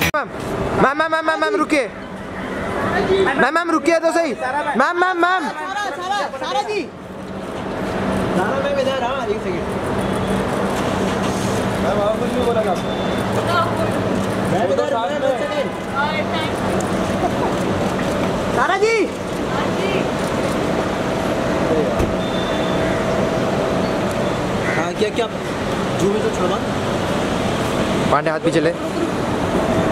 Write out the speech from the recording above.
Ma'am रुकिए, ma'am रुकिए तो सही। मैम सारा जी, सारा मैम इधर आ, एक सेकंड। मैम आप कुछ भी बोला था? मैम इधर सारा जी। हाँ क्या क्या जू में तो छुड़वा। पांडे हाथ भी चले।